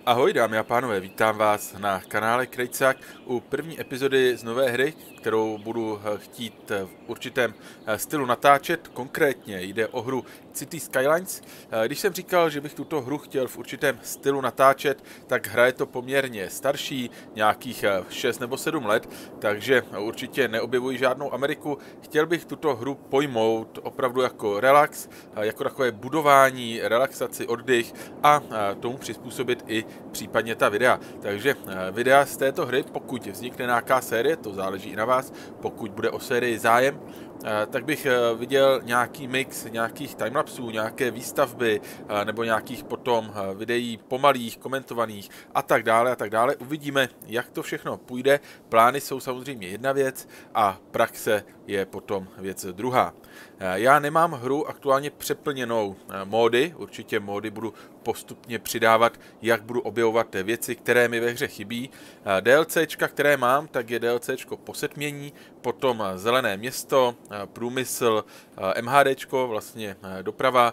Ahoj dámy a pánové, vítám vás na kanále Krejcák u první epizody z nové hry, kterou budu chtít v určitém stylu natáčet. Konkrétně jde o hru Cities Skylines. Když jsem říkal, že bych tuto hru chtěl v určitém stylu natáčet, tak hra je to poměrně starší, nějakých 6 nebo 7 let, takže určitě neobjevuji žádnou Ameriku. Chtěl bych tuto hru pojmout opravdu jako relax, jako takové budování, relaxaci, oddych a tomu přizpůsobit i případně ta videa. Takže videa z této hry, pokud vznikne nějaká série, to záleží i na vás, pokud bude o sérii zájem, tak bych viděl nějaký mix nějakých timelapsů, nějaké výstavby nebo nějakých potom videí pomalých, komentovaných a tak dále a tak dále. Uvidíme, jak to všechno půjde. Plány jsou samozřejmě jedna věc a praxe je potom věc druhá. Já nemám hru aktuálně přeplněnou módy, určitě módy budu postupně přidávat, jak budu objevovat věci, které mi ve hře chybí. DLCčka, které mám, tak je DLCčko Posetmění, potom Zelené město, Průmysl, MHDčko, vlastně doprava,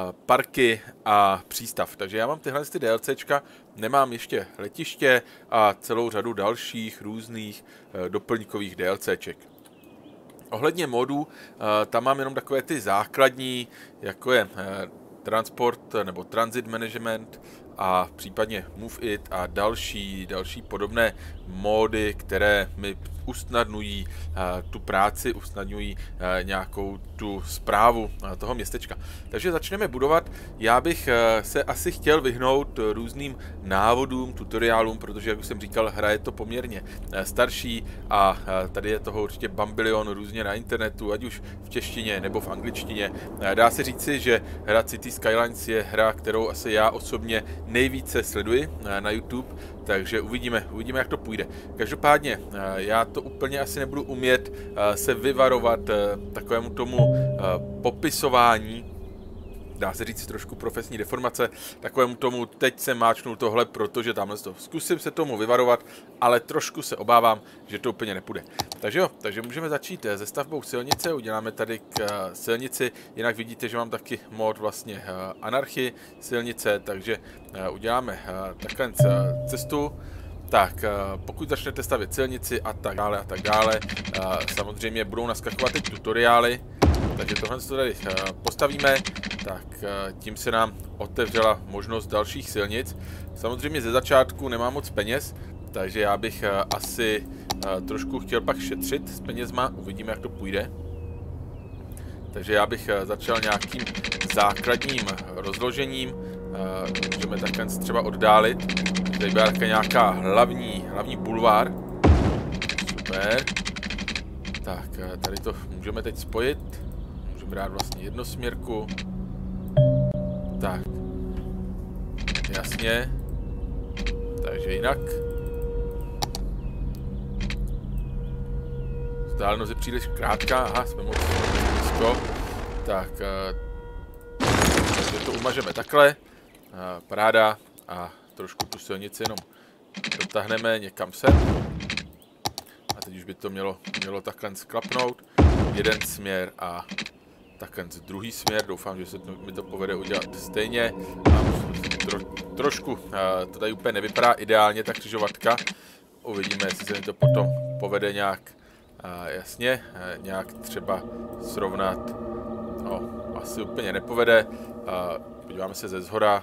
parky a přístav. Takže já mám tyhle DLCčka, nemám ještě letiště a celou řadu dalších různých doplňkových DLCček. Ohledně modů, tam mám jenom takové ty základní, jako je transport nebo transit management a případně Move It a další podobné módy, které mi usnadňují tu práci, usnadňují nějakou tu správu toho městečka. Takže začneme budovat. Já bych se asi chtěl vyhnout různým návodům, tutoriálům, protože, jak už jsem říkal, hra je to poměrně starší a tady je toho určitě bambilion různě na internetu, ať už v češtině nebo v angličtině. Dá se říci, že hra Cities Skylines je hra, kterou asi já osobně nejvíce sleduji na YouTube, takže uvidíme, jak to půjde. Každopádně já to úplně asi nebudu umět se vyvarovat takovému tomu popisování, dá se říct trošku profesní deformace, takovému tomu teď jsem máčnul tohle, protože tamhle to zkusím se tomu vyvarovat, ale trošku se obávám, že to úplně nepůjde. Takže jo, takže můžeme začít se stavbou silnice, uděláme tady k silnici, jinak vidíte, že mám taky mod vlastně anarchii silnice, takže uděláme takhle cestu. Tak, pokud začnete stavět silnici a tak dále, samozřejmě budou naskakovat teď tutoriály, takže tohle to tady postavíme, tak tím se nám otevřela možnost dalších silnic. Samozřejmě ze začátku nemám moc peněz, takže já bych asi trošku chtěl pak šetřit s penězma, uvidíme, jak to půjde. Takže já bych začal nějakým základním rozložením, můžeme takhle třeba oddálit. Tady byla nějaká hlavní bulvár. Super. Tak, tady to můžeme teď spojit. Můžeme dát vlastně jednosměrku. Tak. Jasně. Takže jinak. Vzdálenost je příliš krátká. Aha, jsme moc blízko. Tak. Takže to umažeme takhle. Paráda. A trošku tu silnici jenom dotáhneme někam sem. A teď už by to mělo takhle sklapnout. Jeden směr a takhle druhý směr. Doufám, že se mi to povede udělat stejně. A trošku to tady úplně nevypadá ideálně, ta křižovatka. Uvidíme, jestli se mi to potom povede nějak jasně, nějak třeba srovnat. No, asi úplně nepovede. Podíváme se ze zhora.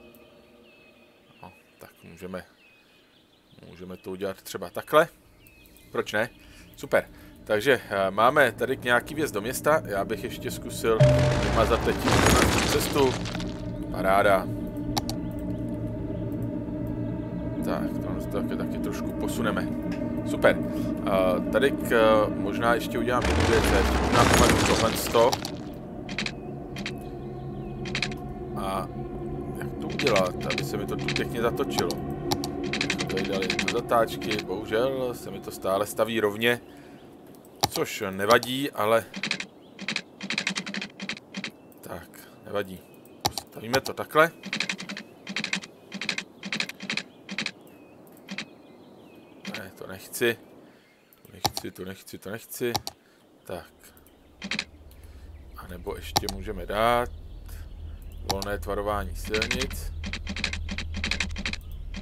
Tak můžeme to udělat třeba takhle. Proč ne? Super. Takže máme tady nějaký vjezd do města. Já bych ještě zkusil vymazat teď cestu. Paráda. Tak, to taky trošku posuneme. Super. Tady možná ještě udělám jednu věc. Možná pomažu tohle. A jak to udělat, aby se mi to tu pěkně zatočilo. Tady dali do zatáčky, bohužel se mi to stále staví rovně, což nevadí, ale tak, nevadí. Stavíme to takhle. Ne, to nechci. To nechci. Tak. A nebo ještě můžeme dát volné tvarování silnic.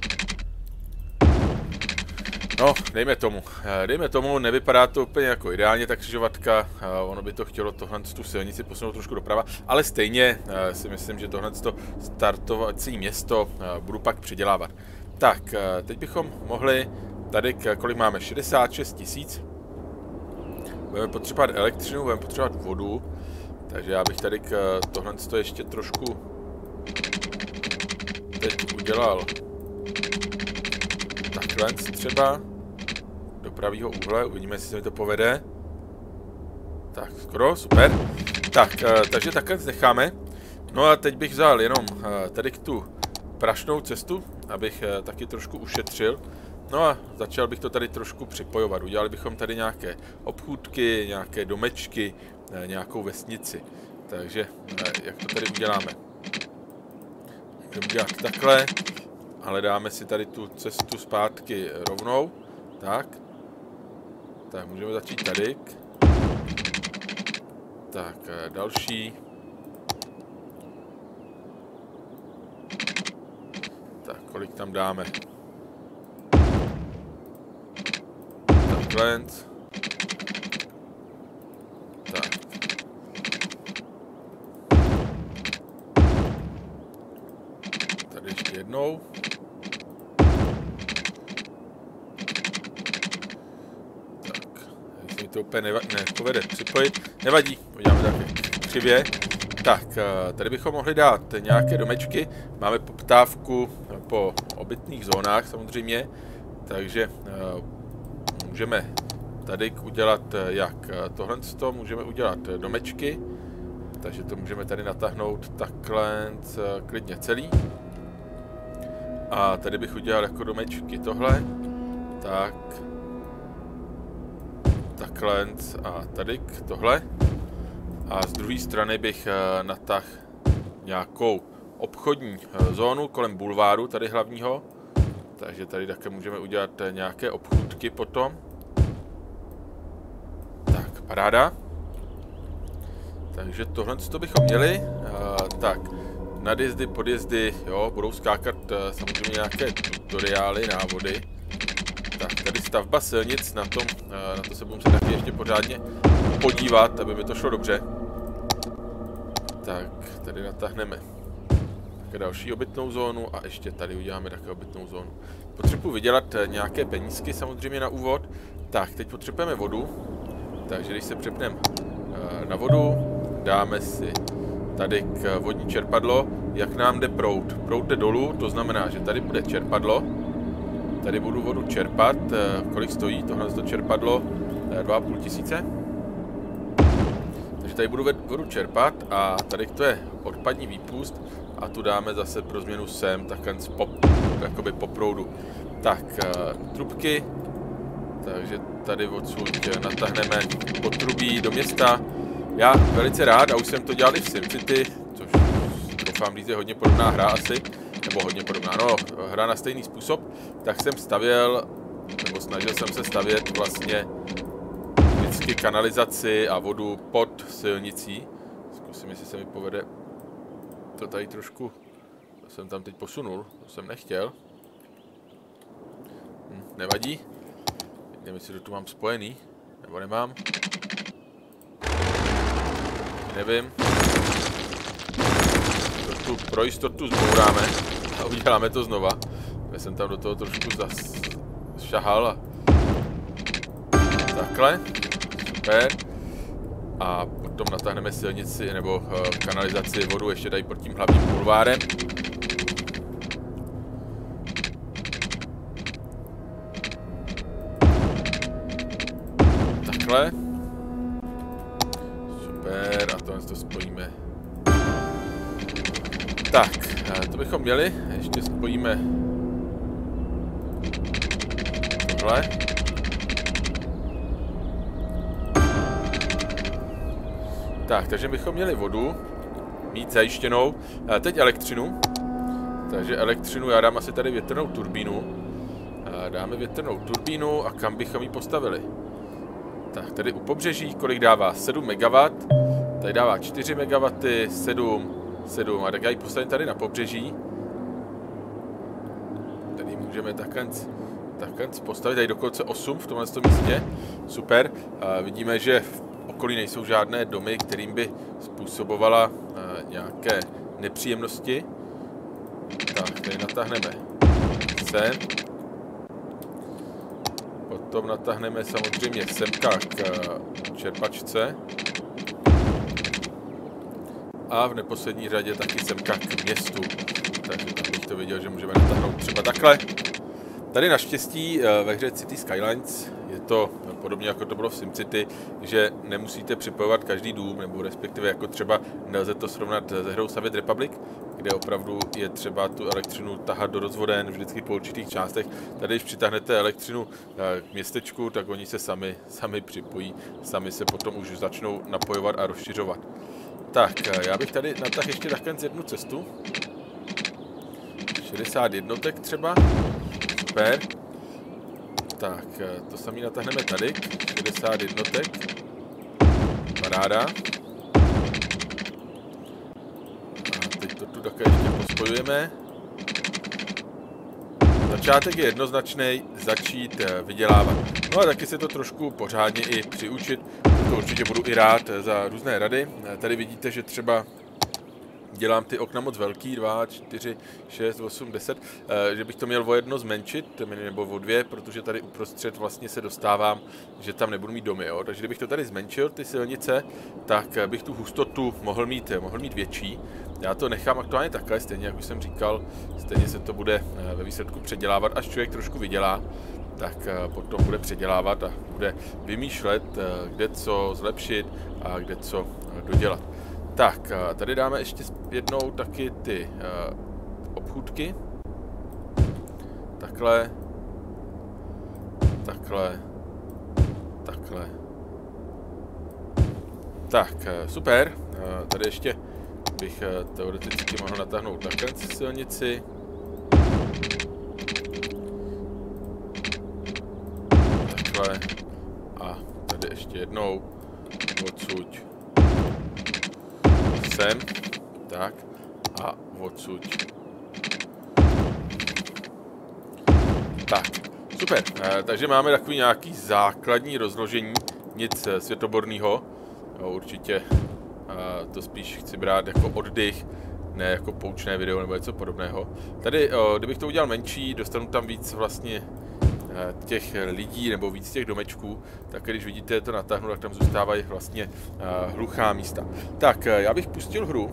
No, dejme tomu, nevypadá to úplně jako ideálně ta křižovatka, ono by to chtělo tohle tu silnici posunout trošku doprava, ale stejně si myslím, že tohle startovací město budu pak předělávat. Tak, teď bychom mohli, tady kolik máme, 66 000, budeme potřebovat elektřinu, budeme potřebovat vodu, takže já bych tady tohle ještě trošku teď udělal takhle třeba do pravýho úhle, uvidíme, jestli se mi to povede. Tak, skoro, super. Tak, takže takhle necháme. No a teď bych vzal jenom tady tu prašnou cestu, abych taky trošku ušetřil. No a začal bych to tady trošku připojovat. Udělali bychom tady nějaké obchůdky, nějaké domečky, nějakou vesnici. Takže, jak to tady uděláme? Můžeme udělat takhle, ale dáme si tady tu cestu zpátky rovnou. Tak. Tak, můžeme začít tady. Tak, další. Tak, kolik tam dáme? Takhle. Tak. Tady ještě jednou. To úplně nepovede připojit. Nevadí, uděláme také křivě. Tak, tady bychom mohli dát nějaké domečky. Máme poptávku po obytných zónách samozřejmě, takže můžeme tady udělat jak tohle, můžeme udělat domečky, takže to můžeme tady natáhnout takhle klidně celý. A tady bych udělal jako domečky tohle, tak. Takhle a tady tohle. A z druhé strany bych natáhl nějakou obchodní zónu kolem bulváru, tady hlavního. Takže tady také můžeme udělat nějaké obchůdky potom. Tak, paráda. Takže tohle to bychom měli. Tak, nadjezdy, podjezdy, jo, budou skákat samozřejmě nějaké tutoriály, návody. Tak, tady stavba silnic, na to se budu se taky ještě pořádně podívat, aby mi to šlo dobře. Tak, tady natáhneme také další obytnou zónu a ještě tady uděláme také obytnou zónu. Potřebuji vydělat nějaké penízky samozřejmě na úvod. Tak, teď potřebujeme vodu, takže když se přepneme na vodu, dáme si tady k vodní čerpadlo, jak nám jde proud. Proud jde dolů, to znamená, že tady bude čerpadlo. Tady budu vodu čerpat. Kolik stojí tohle čerpadlo? 2500. Takže tady budu vodu čerpat a tady to je odpadní výpust a tu dáme zase pro změnu sem, takhle jakoby po proudu. Tak, trubky. Takže tady odsud natáhneme potrubí do města. Já velice rád, a už jsem to dělal i v SimCity, což doufám říct je hodně podobná hra asi. Nebo hodně podobná, no, hra na stejný způsob, tak jsem stavěl, nebo snažil jsem se stavět vlastně vždycky kanalizaci a vodu pod silnicí. Zkusím, jestli se mi povede to tady trošku, to jsem tam teď posunul, to jsem nechtěl. Nevadí, nevím, jestli to tu mám spojený, nebo nemám. Nevím. Pro jistotu zbouráme a uděláme to znova. Já jsem tam do toho trošku šahal a takhle. Super. A potom natáhneme silnici nebo kanalizaci vodu ještě tady pod tím hlavním bulvárem. Takhle. Super, a tohle to spojíme. Tak, to bychom měli, ještě spojíme tohle. Tak, takže bychom měli vodu, mít zajištěnou, teď elektřinu. Takže elektřinu, já dám asi tady větrnou turbínu. Dáme větrnou turbínu a kam bychom ji postavili? Tak, tady u pobřeží, kolik dává? 7 MW, tady dává 4 MW, 7, a tak já ji postavím tady na pobřeží. Tady můžeme takhle takhle postavit. Tady dokonce 8 v tomhle místě. Super. Vidíme, že v okolí nejsou žádné domy, kterým by způsobovala nějaké nepříjemnosti. Tak, tady natáhneme sem. Potom natáhneme samozřejmě semka k čerpačce. A v neposlední řadě taky semka k městu. Takže tam bych to viděl, že můžeme natáhnout třeba takhle. Tady naštěstí ve hře City Skylines je to podobně jako to bylo v SimCity, že nemusíte připojovat každý dům, nebo respektive jako třeba nelze to srovnat se hrou Soviet Republic, kde opravdu je třeba tu elektřinu tahat do rozvoden vždycky po určitých částech. Tady, když přitáhnete elektřinu k městečku, tak oni se sami připojí, sami se potom už začnou napojovat a rozšiřovat. Tak, já bych tady natáhl ještě takhle jednu cestu. 60 jednotek třeba. Super. Tak, to samý natáhneme tady. 60 jednotek. Paráda. A teď to tu také ještě pospojujeme. Začátek je jednoznačný, začít vydělávat. No a taky se to trošku pořádně i přiučit. To určitě budu i rád za různé rady. Tady vidíte, že třeba dělám ty okna moc velký, 2, 4, 6, 8, 10, že bych to měl o jedno zmenšit, nebo o 2, protože tady uprostřed vlastně se dostávám, že tam nebudu mít domy, jo? Takže kdybych to tady zmenšil, ty silnice, tak bych tu hustotu mohl mít větší. Já to nechám aktuálně takhle, stejně jak už jsem říkal, stejně se to bude ve výsledku předělávat, až člověk trošku vydělá, tak potom bude předělávat a bude vymýšlet, kde co zlepšit a kde co dodělat. Tak, tady dáme ještě jednou taky ty obchůdky. Takhle. Takhle. Takhle. Tak, super. Tady ještě bych teoreticky mohl natáhnout takhle silnici. Takhle. A tady ještě jednou odsud sem, tak, a odsud. Tak, super, takže máme takový nějaký základní rozložení, nic světoborného, určitě to spíš chci brát jako oddych, ne jako poučné video nebo něco podobného. Tady, kdybych to udělal menší, dostanu tam víc vlastně těch lidí nebo víc těch domečků, tak když vidíte to natáhnu, tak tam zůstávají vlastně hluchá místa. Tak, já bych pustil hru.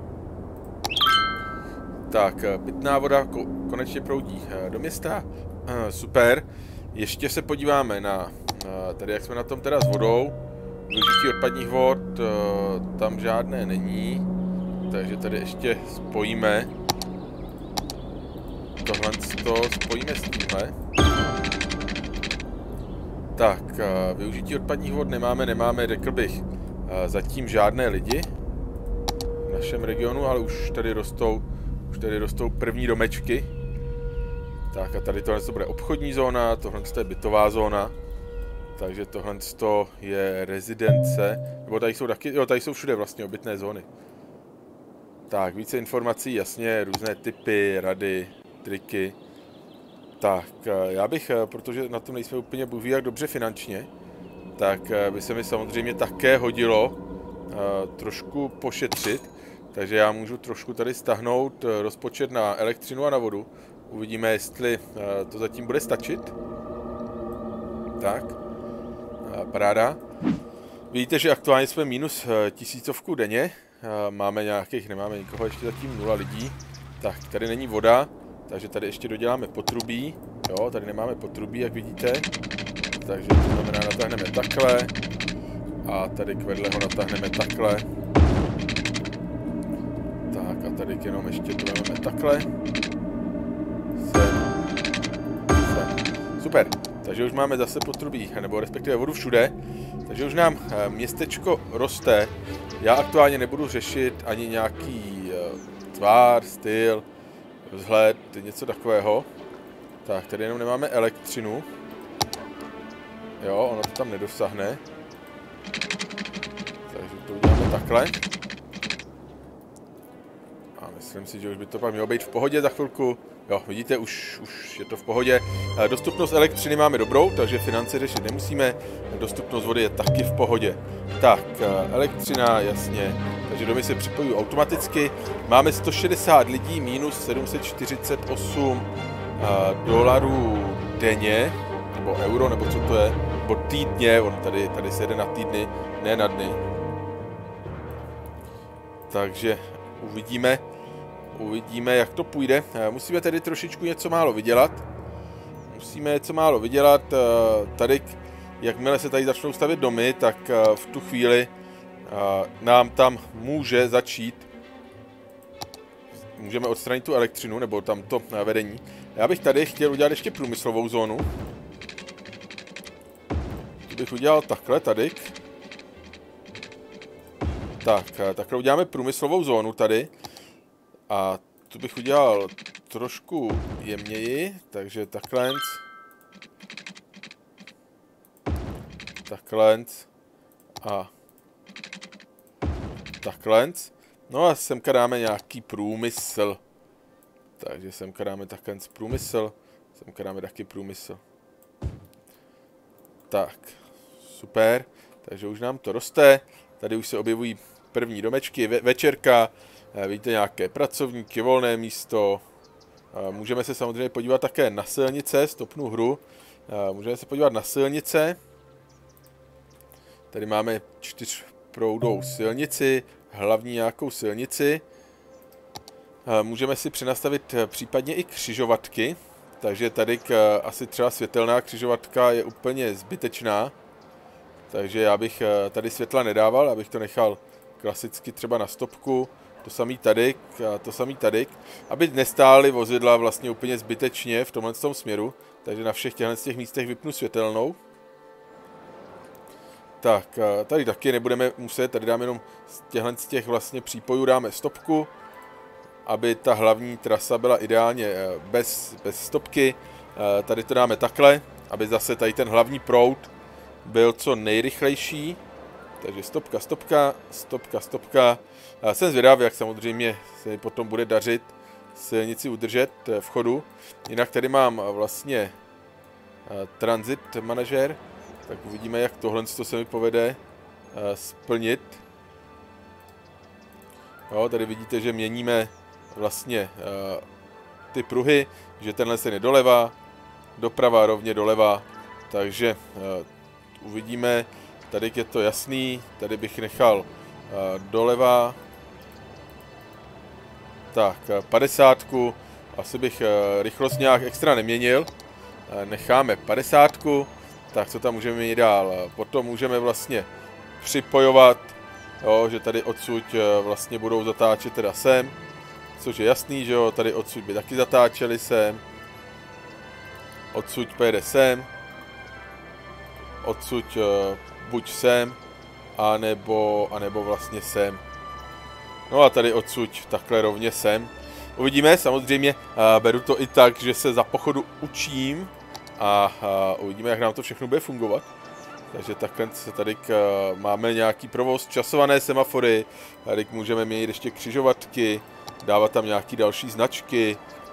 Tak, pitná voda konečně proudí do města. Super. Ještě se podíváme na tady, jak jsme na tom teda s vodou. Využití odpadních vod tam žádné není, takže tady ještě spojíme tohle spojíme s tímhle. Tak, využití odpadních vod nemáme, řekl bych, zatím žádné lidi v našem regionu, ale už tady rostou první domečky. Tak a tady tohle bude obchodní zóna, tohle je bytová zóna, takže tohle je rezidence, nebo tady jsou taky, jo, tady jsou všude vlastně obytné zóny. Tak, více informací, jasně, různé typy, rady, triky. Tak, já bych, protože na tom nejsme úplně bůhví jak dobře finančně, tak by se mi samozřejmě také hodilo trošku pošetřit, takže já můžu trošku tady stáhnout rozpočet na elektřinu a na vodu. Uvidíme, jestli to zatím bude stačit. Tak, paráda. Vidíte, že aktuálně jsme minus 1000 denně, nemáme nikoho, ještě zatím 0 lidí. Tak, tady není voda. Takže tady ještě doděláme potrubí. Jo, tady nemáme potrubí, jak vidíte. Takže to znamená, natáhneme takhle. A tady k vedle ho natáhneme takhle. Tak a tady jenom ještě to vezmeme takhle. Sem. Super. Takže už máme zase potrubí, nebo respektive vodu všude. Takže už nám městečko roste. Já aktuálně nebudu řešit ani nějaký tvar, styl, vzhled, něco takového. Tak, tady jenom nemáme elektřinu. Jo, ono to tam nedosáhne. Takže to uděláme takhle. A myslím si, že už by to pak mělo být v pohodě za chvilku. Jo, vidíte, už je to v pohodě. Dostupnost elektřiny máme dobrou, takže finance řešit nemusíme. Dostupnost vody je taky v pohodě. Tak, elektřina, jasně. Takže domy se připojují automaticky. Máme 160 lidí, minus 748 dolarů denně, nebo euro, nebo co to je, nebo týdně, on tady se jede na týdny, ne na dny. Takže uvidíme, jak to půjde. Musíme tedy trošičku něco málo vydělat. Tady, jakmile se tady začnou stavět domy, tak v tu chvíli nám tam můžeme odstranit tu elektřinu, nebo tamto vedení. Já bych tady chtěl udělat ještě průmyslovou zónu. To bych udělal takhle tady. Tak, takhle uděláme průmyslovou zónu tady. A tu bych udělal trošku jemněji, takže takhle. A takhle. No a semka dáme nějaký průmysl. Takže semka dáme takhle průmysl. Semka dáme taky průmysl. Tak, super. Takže už nám to roste. Tady už se objevují první domečky, večerka. Vidíte nějaké pracovníky, volné místo. Můžeme se samozřejmě podívat také na silnice, stopnu hru. Můžeme se podívat na silnice. Tady máme 4proudovou silnici, hlavní nějakou silnici. Můžeme si přenastavit případně i křižovatky. Takže tady asi třeba světelná křižovatka je úplně zbytečná. Takže já bych tady světla nedával, abych to nechal klasicky třeba na stopku. To samý tady, aby nestály vozidla vlastně úplně zbytečně v tomhle směru. Takže na všech těch místech vypnu světelnou. Tak, tady taky nebudeme muset, tady dáme jenom z těch vlastně přípojů dáme stopku, aby ta hlavní trasa byla ideálně bez stopky. Tady to dáme takhle, aby zase tady ten hlavní proud byl co nejrychlejší. Takže stopka. Jsem zvědavý, jak samozřejmě se mi potom bude dařit silnici udržet v chodu. Jinak tady mám vlastně transit manažer, tak uvidíme, jak tohle se mi povede splnit. Jo, tady vidíte, že měníme vlastně ty pruhy, že tenhle se je doleva, doprava rovně doleva, takže uvidíme. Tady je to jasný, tady bych nechal doleva. Tak, 50. Asi bych rychlost nějak extra neměnil. Necháme 50. Tak, co tam můžeme měnit dál? Potom můžeme vlastně připojovat, jo, že tady odsud vlastně budou zatáčet teda sem. Což je jasný, že jo, tady odsud by taky zatáčeli sem. Odsud pojede sem. Odsud buď sem, anebo vlastně sem. No a tady odsud takhle rovně sem. Uvidíme, samozřejmě beru to i tak, že se za pochodu učím a uvidíme, jak nám to všechno bude fungovat. Takže takhle tady máme nějaký provoz, časované semafory, tady můžeme mít ještě křižovatky, dávat tam nějaký další značky,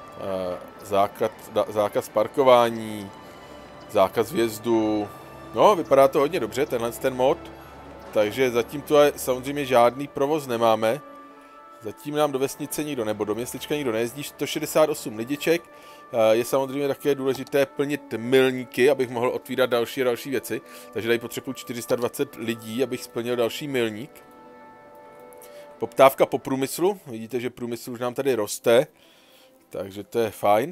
zákaz parkování, zákaz vjezdu. No, vypadá to hodně dobře, ten mod. Takže zatím to samozřejmě žádný provoz nemáme. Zatím nám do vesnice nikdo, nebo do městečka nikdo nejezdí. 168 lidiček. Je samozřejmě také důležité plnit milníky, abych mohl otvírat další a další věci. Takže tady potřebuji 420 lidí, abych splnil další milník. Poptávka po průmyslu. Vidíte, že průmysl už nám tady roste. Takže to je fajn.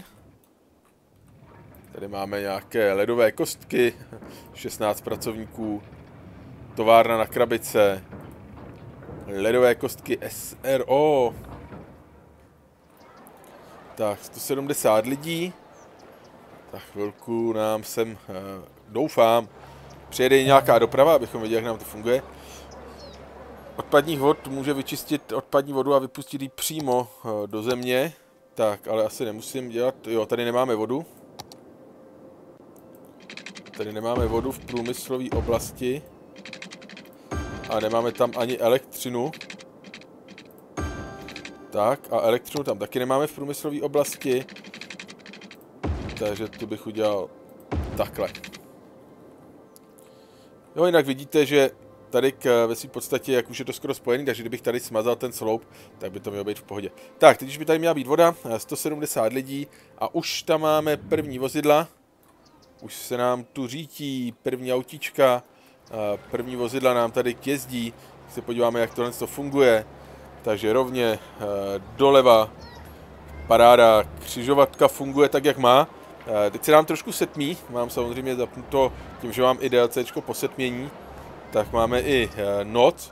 Tady máme nějaké ledové kostky, 16 pracovníků, továrna na krabice, ledové kostky SRO. Tak, 170 lidí. Za chvilku nám sem, doufám, přijede nějaká doprava, abychom viděli, jak nám to funguje. Odpadních vod může vyčistit odpadní vodu a vypustit ji přímo do země. Tak, ale asi nemusím dělat, jo, tady nemáme vodu. Tady nemáme vodu v průmyslové oblasti. A nemáme tam ani elektřinu. Tak, a elektřinu tam taky nemáme v průmyslové oblasti. takže to bych udělal takhle. Jo, jinak vidíte, že tady ve své podstatě, jak už je to skoro spojený, takže kdybych tady smazal ten sloup, tak by to mělo být v pohodě. Tak, teď už by tady měla být voda, 170 lidí a už tam máme první vozidla. Už se nám tu řítí první autíčka, první vozidla nám tady jezdí. Se podíváme, jak tohle funguje. Takže rovně doleva, paráda, křižovatka funguje tak, jak má. Teď se nám trošku setmí, mám samozřejmě zapnuto tím, že mám i DLCčko po setmění, tak máme i noc.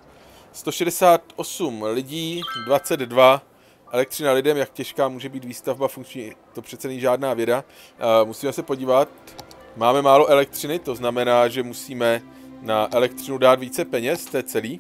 168 lidí, 22, elektřina lidem, jak těžká může být výstavba funkční, to přece není žádná věda. Musíme se podívat, máme málo elektřiny, to znamená, že musíme na elektřinu dát více peněz, to je celý.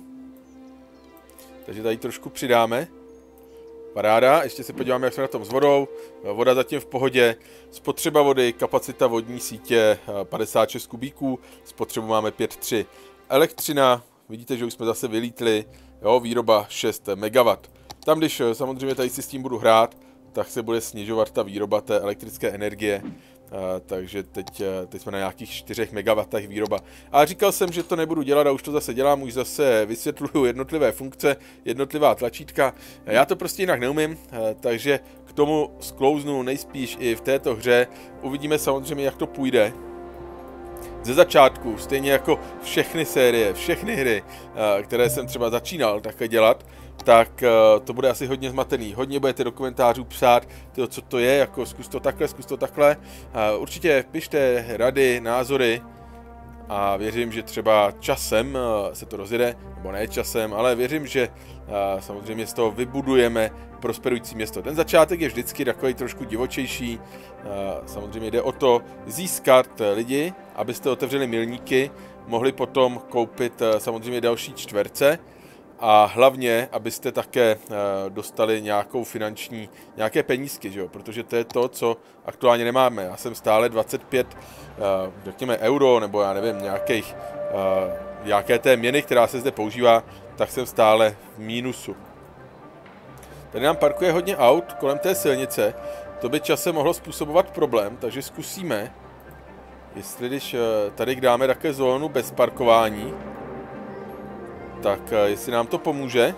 Takže tady trošku přidáme. Paráda, ještě se podíváme, jak jsme na tom s vodou. Voda zatím v pohodě. Spotřeba vody, kapacita vodní sítě 56 kubíků, spotřebu máme 5,3. Elektřina, vidíte, že už jsme zase vylítli, jo, výroba 6 MW. Tam, když samozřejmě tady si s tím budu hrát, tak se bude snižovat ta výroba té elektrické energie. Takže teď jsme na nějakých 4 MW výroba. A říkal jsem, že to nebudu dělat a už to zase dělám, už zase vysvětluju jednotlivé funkce, jednotlivá tlačítka. Já to prostě jinak neumím, takže k tomu sklouznu nejspíš i v této hře. Uvidíme samozřejmě, jak to půjde. Ze začátku, stejně jako všechny série, všechny hry, které jsem třeba začínal takhle dělat, tak to bude asi hodně zmatený. Hodně budete do komentářů psát, tyjo, co to je, jako zkus to takhle. Určitě pište rady, názory a věřím, že třeba časem se to rozjede, nebo ne časem, ale věřím, že samozřejmě z toho vybudujeme prosperující město. Ten začátek je vždycky takový trošku divočejší, samozřejmě jde o to získat lidi, abyste otevřeli milníky, mohli potom koupit samozřejmě další čtverce, a hlavně, abyste také dostali nějaké penízky, že jo? Protože to je to, co aktuálně nemáme. Já jsem stále 25, řekněme, euro, nebo já nevím, nějaké té měny, která se zde používá, tak jsem stále v mínusu. Tady nám parkuje hodně aut kolem té silnice, to by časem mohlo způsobovat problém, takže zkusíme, jestli když tady dáme také zónu bez parkování, tak jestli nám to pomůže.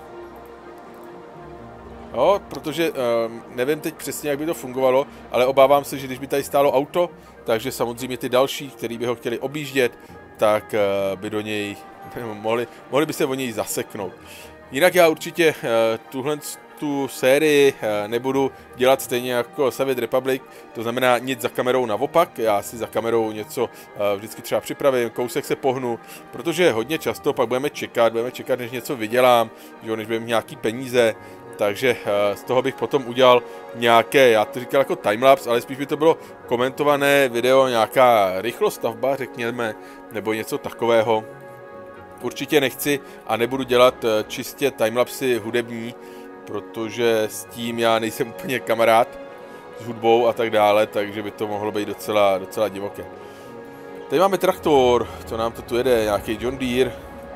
Jo, protože nevím teď přesně, jak by to fungovalo, ale obávám se, že když by tady stálo auto, takže samozřejmě ty další, kteří by ho chtěli objíždět, tak by do něj mohli by se o něj zaseknout. Jinak já určitě tu sérii nebudu dělat stejně jako Soviet Republic, to znamená nic za kamerou naopak, já si za kamerou něco vždycky třeba připravím, kousek se pohnu, protože hodně často pak budeme čekat, než něco vydělám, že než budeme nějaký peníze, takže z toho bych potom udělal nějaké, já to říkal jako timelapse, ale spíš by to bylo komentované video, nějaká rychlostavba, řekněme, nebo něco takového. Určitě nechci a nebudu dělat čistě timelapsy hudební, protože s tím já nejsem úplně kamarád s hudbou a tak dále, takže by to mohlo být docela divoké. Tady máme traktor, co nám to tu jede, nějaký John Deere.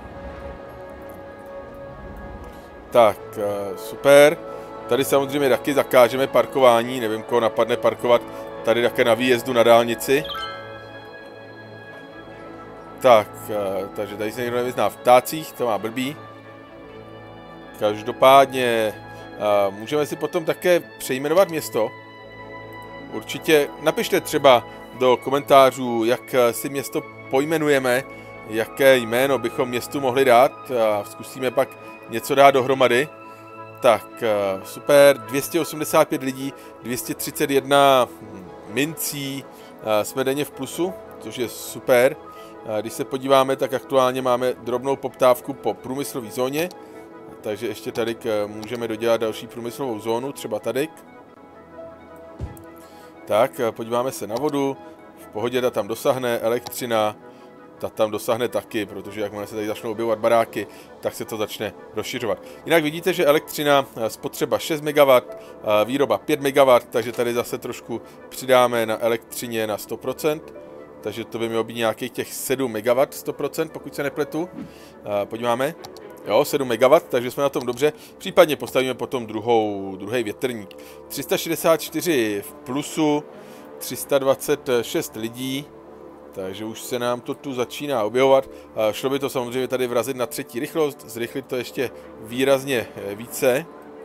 Tak, super. Tady samozřejmě taky zakážeme parkování, nevím, koho napadne parkovat tady také na výjezdu na dálnici. Tak, takže tady se někdo nevyzná v ptácích, to má blbý. Každopádně můžeme si potom také přejmenovat město. Určitě napište třeba do komentářů, jak si město pojmenujeme, jaké jméno bychom městu mohli dát a zkusíme pak něco dát dohromady. Tak, super, 285 lidí, 231 mincí, jsme denně v plusu, což je super. Když se podíváme, tak aktuálně máme drobnou poptávku po průmyslové zóně, takže ještě tady můžeme dodělat další průmyslovou zónu, třeba tady. Tak, podíváme se na vodu, v pohodě ta tam dosáhne, elektřina, ta tam dosáhne taky, protože jakmile se tady začnou objevovat baráky, tak se to začne rozšiřovat. Jinak vidíte, že elektřina, spotřeba 6 MW, výroba 5 MW, takže tady zase trošku přidáme na elektřině na 100%, takže to by mělo být nějakých těch 7 MW 100%, pokud se nepletu. Podíváme. Jo, 7 MW, takže jsme na tom dobře. Případně postavíme potom druhý větrník. 364 v plusu, 326 lidí, takže už se nám to tu začíná objevovat. Šlo by to samozřejmě tady vrazit na 3. rychlost, zrychlit to ještě výrazně více.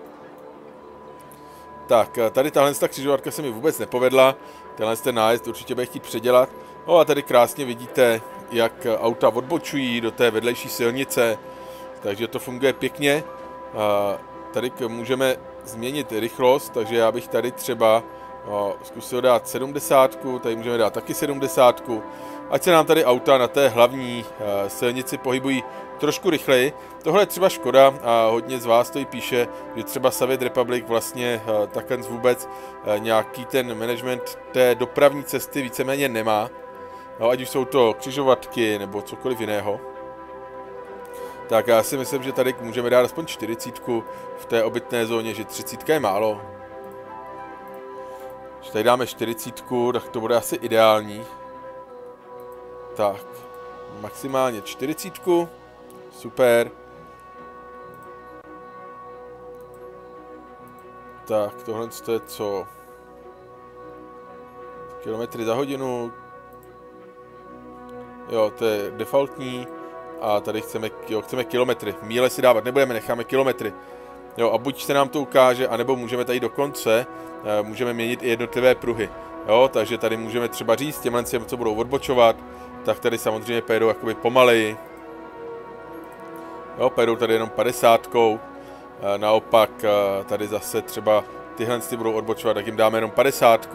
Tak, tady tahle křižovatka se mi vůbec nepovedla, tenhle ten nájezd určitě bude chtít předělat. No a tady krásně vidíte, jak auta odbočují do té vedlejší silnice, takže to funguje pěkně. Tady můžeme změnit rychlost, takže já bych tady třeba zkusil dát 70, tady můžeme dát taky 70, ať se nám tady auta na té hlavní silnici pohybují trošku rychleji. Tohle je třeba škoda a hodně z vás to i píše, že třeba Soviet Republic vlastně takhle vůbec nějaký ten management té dopravní cesty víceméně nemá. No, ať už jsou to křižovatky nebo cokoliv jiného. Tak já si myslím, že tady můžeme dát aspoň 40 v té obytné zóně, že 30 je málo. Když tady dáme 40, tak to bude asi ideální. Tak, maximálně 40. Super. Tak, tohle je co? Kilometry za hodinu. Jo, to je defaultní. A tady chceme kilometry. Míle si dávat nebudeme, necháme kilometry. Jo, a buď se nám to ukáže, anebo můžeme tady dokonce, můžeme měnit i jednotlivé pruhy. Jo, takže tady můžeme třeba říct těmhle, co budou odbočovat, tak tady samozřejmě pojedou jakoby pomaleji. Jo, pojedou tady jenom 50. Naopak tady zase třeba tyhle budou odbočovat, tak jim dáme jenom 50.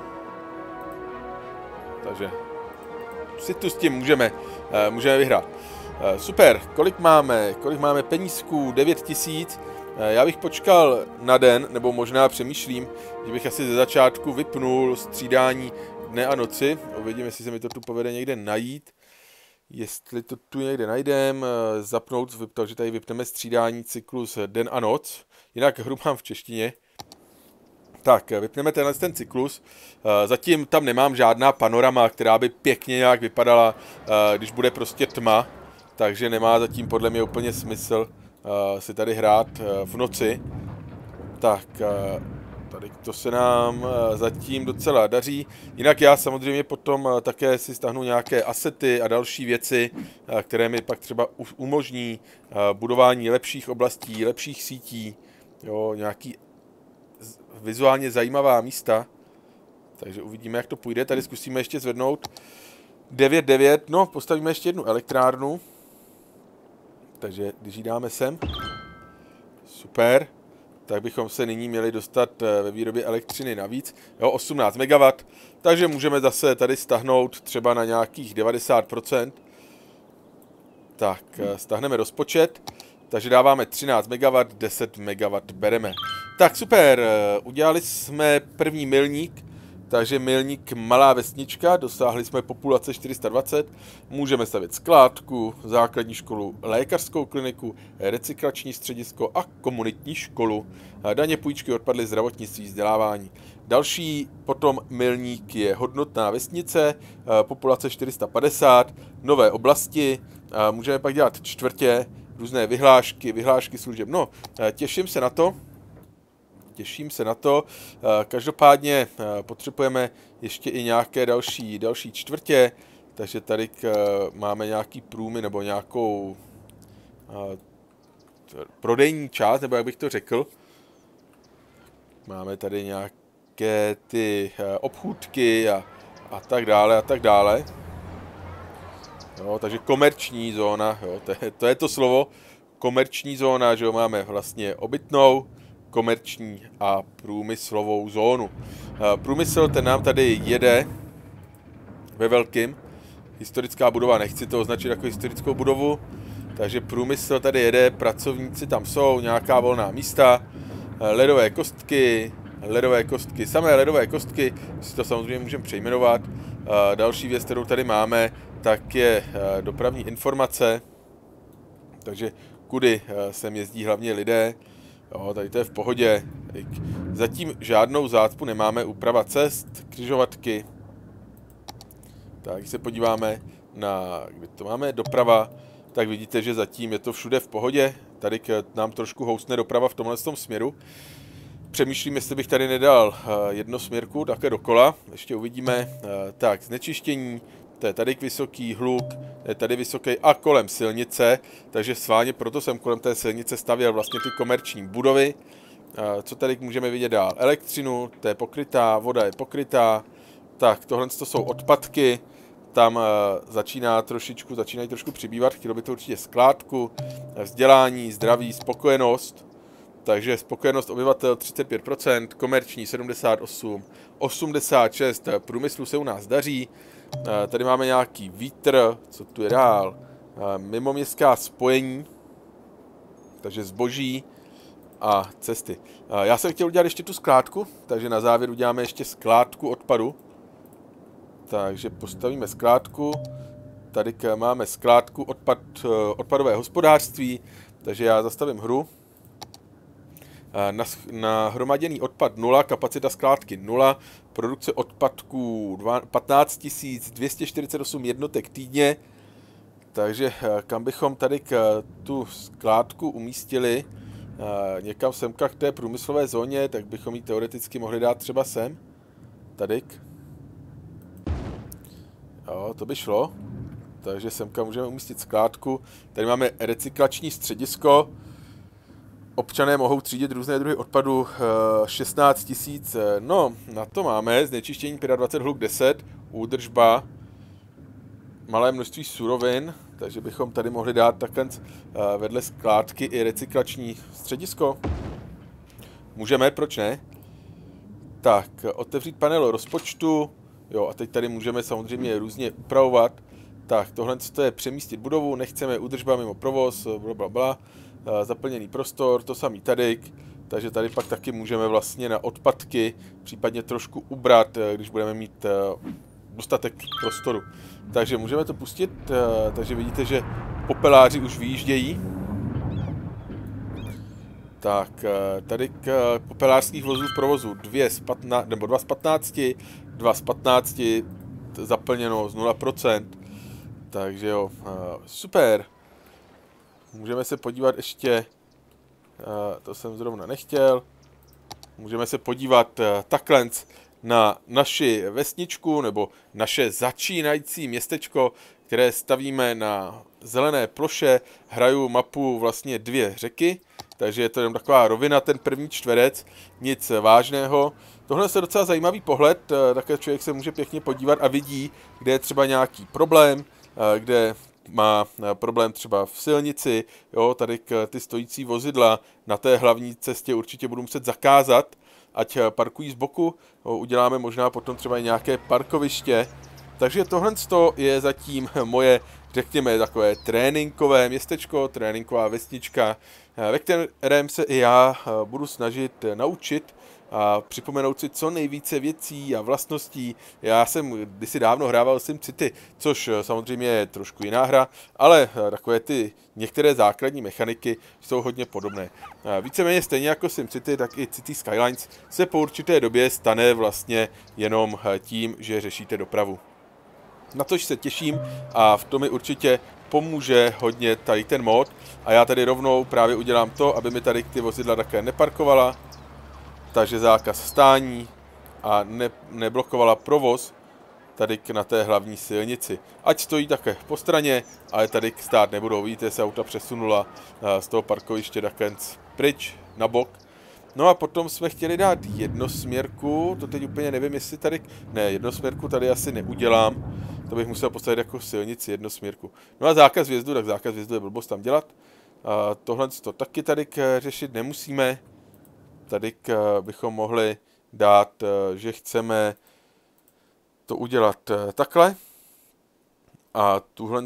Takže si tu s tím můžeme vyhrát. Super, kolik máme penízků? 9000. Já bych počkal na den, nebo možná přemýšlím, že bych asi ze začátku vypnul střídání dne a noci. Uvidím, jestli se mi to tu povede někde najít. Jestli to tu někde najdem, zapnout, takže tady vypneme střídání cyklus den a noc. Jinak hru mám v češtině. Tak, vypneme ten cyklus. Zatím tam nemám žádná panorama, která by pěkně nějak vypadala, když bude prostě tma. Takže nemá zatím podle mě úplně smysl si tady hrát v noci. Tak, tady to se nám zatím docela daří. Jinak já samozřejmě potom také si stáhnu nějaké asety a další věci, které mi pak třeba umožní budování lepších oblastí, lepších sítí, jo, nějaký vizuálně zajímavá místa. Takže uvidíme, jak to půjde. Tady zkusíme ještě zvednout 9.9. No, postavíme ještě jednu elektrárnu. Takže když ji dáme sem, super, tak bychom se nyní měli dostat ve výrobě elektřiny navíc. Jo, 18 MW, takže můžeme zase tady stahnout třeba na nějakých 90%. Tak, stahneme rozpočet, takže dáváme 13 MW, 10 MW bereme. Tak super, udělali jsme první milník. Takže milník malá vesnička, dosáhli jsme populace 420, můžeme stavět skládku, základní školu, lékařskou kliniku, recyklační středisko a komunitní školu. Daně, půjčky, odpadly, zdravotnictví, vzdělávání. Další potom milník je hodnotná vesnice, populace 450, nové oblasti, můžeme pak dělat čtvrtě, různé vyhlášky služeb. No, těším se na to. Každopádně potřebujeme ještě i nějaké další čtvrtě, takže tady máme nějaký průmy nebo nějakou prodejní část, nebo jak bych to řekl. Máme tady nějaké ty obchůdky a tak dále. Jo, takže komerční zóna, jo, to je to slovo, komerční zóna, že jo, máme vlastně obytnou, komerční a průmyslovou zónu. Průmysl, ten nám tady jede ve velkým. Historická budova, nechci to označit jako historickou budovu, takže průmysl tady jede, pracovníci tam jsou, nějaká volná místa, ledové kostky, samé ledové kostky, si to samozřejmě můžeme přejmenovat. Další věc, kterou tady máme, tak je dopravní informace, takže kudy sem jezdí hlavně lidé. Jo, tady to je v pohodě. Zatím žádnou zácpu nemáme, úprava cest, křižovatky. Tak, když se podíváme na, kde to máme, doprava, tak vidíte, že zatím je to všude v pohodě. Tady nám trošku houstne doprava v tomhle směru. Přemýšlím, jestli bych tady nedal jednosměrku, také dokola. Ještě uvidíme. Tak, znečištění, to je tady vysoký, hluk, to je tady vysoký a kolem silnice. Takže sválně proto jsem kolem té silnice stavěl vlastně ty komerční budovy. Co tady můžeme vidět dál? Elektřinu, to je pokrytá, voda je pokrytá. Tak, tohle to jsou odpadky. Tam začínají trošku přibývat. Chtělo by to určitě skládku, vzdělání, zdraví, spokojenost. Takže spokojenost obyvatel 35%, komerční 78%, 86%, průmyslu se u nás daří. Tady máme nějaký vítr, co tu je dál? Mimoměstská spojení, takže zboží a cesty. Já jsem chtěl udělat ještě tu skládku, takže na závěr uděláme ještě skládku odpadu. Takže postavíme skládku. Tady máme skládku odpadové hospodářství, takže já zastavím hru. Nahromaděný odpad 0, kapacita skládky 0, produkce odpadků 15 248 jednotek týdně. Takže kam bychom tady tu skládku umístili? Někam semka k té průmyslové zóně, tak bychom ji teoreticky mohli dát třeba sem. Tady. Jo, to by šlo. Takže semka můžeme umístit skládku. Tady máme recyklační středisko. Občané mohou třídit různé druhy odpadu, 16 000, no na to máme, znečištění 25, hluk 10, údržba, malé množství surovin, takže bychom tady mohli dát takhle vedle skládky i recyklační středisko. Můžeme, proč ne? Tak, otevřít panel rozpočtu, jo a teď tady můžeme samozřejmě různě upravovat. Tak, tohle je přemístit budovu, nechceme údržba mimo provoz, blablabla. Zaplněný prostor, to samý tady, takže tady pak taky můžeme vlastně na odpadky případně trošku ubrat, když budeme mít dostatek prostoru. Takže můžeme to pustit, takže vidíte, že popeláři už vyjíždějí. Tak, tady k popelářských vozů v provozu 2 z 15, 2 z 15, zaplněno z 0%, takže jo, super. Můžeme se podívat ještě, to jsem zrovna nechtěl, můžeme se podívat takhle na naši vesničku, nebo naše začínající městečko, které stavíme na zelené ploše. Hraju mapu vlastně 2 řeky, takže je to jen taková rovina, ten první čtverec, nic vážného. Tohle je docela zajímavý pohled, také člověk se může pěkně podívat a vidí, kde je třeba nějaký problém, kde má problém třeba v silnici, jo, tady ty stojící vozidla na té hlavní cestě určitě budu muset zakázat, ať parkují z boku, jo, uděláme možná potom třeba i nějaké parkoviště. Takže tohle je zatím moje, řekněme, takové tréninkové městečko, tréninková vesnička, ve kterém se i já budu snažit naučit a připomenout si co nejvíce věcí a vlastností. Já jsem kdysi dávno hrával SimCity, což samozřejmě je trošku jiná hra, ale takové ty některé základní mechaniky jsou hodně podobné. Víceméně stejně jako SimCity, tak i City Skylines se po určité době stane vlastně jenom tím, že řešíte dopravu. Na což se těším a v tom mi určitě pomůže hodně tady ten mod. A já tady rovnou právě udělám to, aby mi tady ty vozidla také neparkovala. Takže zákaz stání a neblokovala provoz tady na té hlavní silnici. Ať stojí také po straně, ale tady stát nebudou. Vidíte, se auta přesunula z toho parkoviště také pryč, na bok. No a potom jsme chtěli dát jednosměrku, to teď úplně nevím, jestli tady, ne, jednosměrku tady asi neudělám, to bych musel postavit jako silnici jednosměrku. No a zákaz vjezdu, tak zákaz vjezdu je blbost tam dělat. Tohle to taky tady řešit nemusíme. Tady bychom mohli dát, že chceme to udělat takhle. A tuhle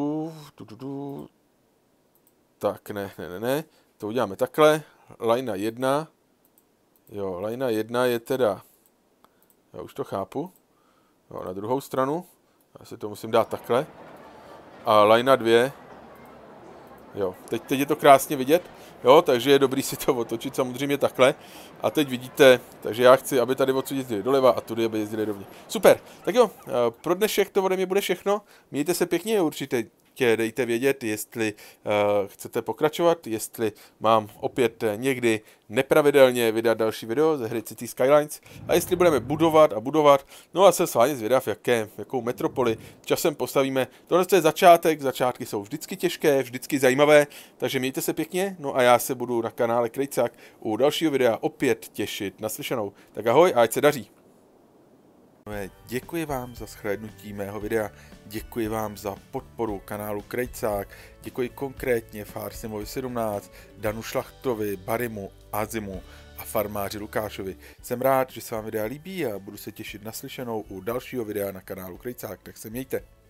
tak ne, to uděláme takhle. Line 1, jo, line 1 je teda, já už to chápu, jo, na druhou stranu, já si to musím dát takhle. A line 2, jo, teď je to krásně vidět. Jo, takže je dobrý si to otočit samozřejmě takhle. A teď vidíte, takže já chci, aby tady odsud jezdili doleva a tudy aby jezdili dovnitř. Super, tak jo, pro dnešek to ode mě bude všechno. Mějte se pěkně, určitě dejte vědět, jestli chcete pokračovat, jestli mám opět někdy nepravidelně vydat další video ze hry Cities Skylines a jestli budeme budovat a budovat. No a jsem s vámi zvědav, jakou metropoli časem postavíme. Tohle je začátek, začátky jsou vždycky těžké, vždycky zajímavé, takže mějte se pěkně, no a já se budu na kanále Krejcák u dalšího videa opět těšit. Naslyšenou. Tak ahoj a ať se daří. Děkuji vám za shlédnutí mého videa, děkuji vám za podporu kanálu Krejcák, děkuji konkrétně Farsimovi 17, Danu Šlachtovi, Barimu, Azimu a farmáři Lukášovi. Jsem rád, že se vám videa líbí a budu se těšit naslyšenou u dalšího videa na kanálu Krejcák, tak se mějte.